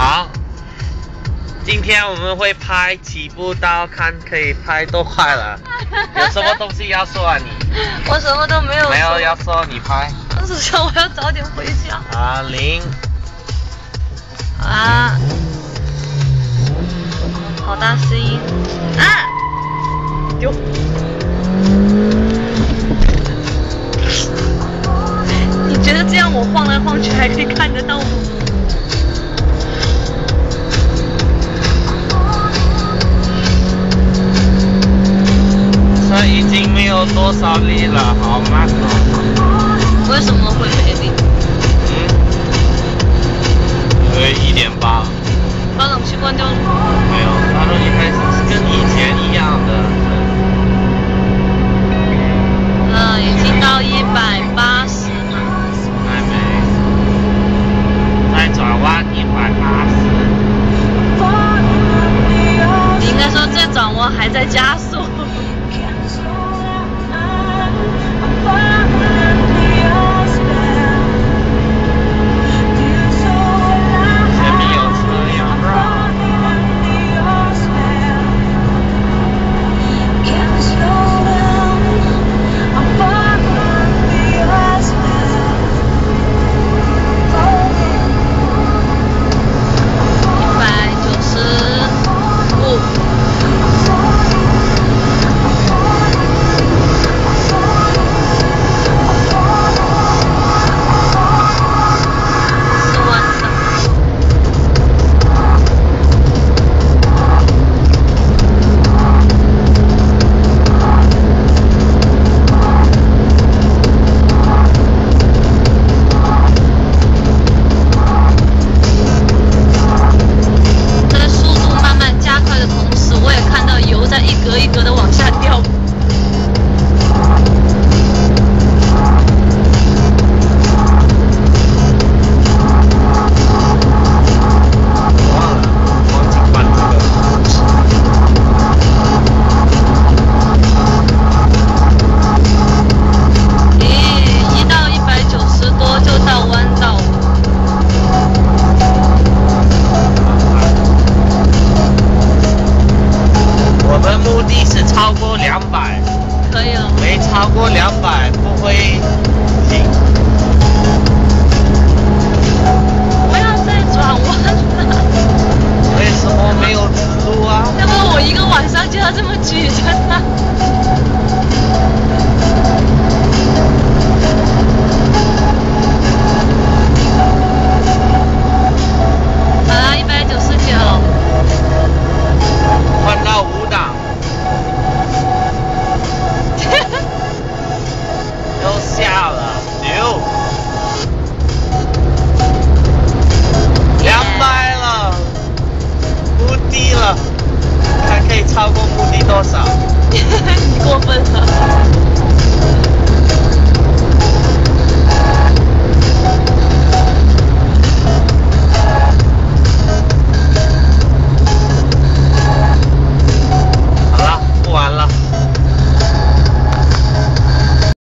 好，今天我们会拍起步刀，看可以拍多快了。有什么东西要说啊你？ 我什么都没有说。 没有要说，你拍。 我只说我要早点回家。 啊0。 啊！好大声音！啊！丢！你觉得这样我晃来晃去还可以看得到吗？ 车已经没有多少力了，好慢哦。 为什么会没力 ？1.8。 把冷气关掉了。 没有，发动机还是跟以前一样的。 已经到180了。 还没。再转弯180。 你应该说这转弯还在加速。一格的往下掉。1到190多就到弯道。 我们目的是超过200， 可以了。 没超过200不会停。 不要再转弯了。 为什么没有直路啊？ 要不我一个晚上就要这么举着它。好啦，199。 换到5档。又下了6。200了，目的了，看可以超过目的多少？ 你过分了。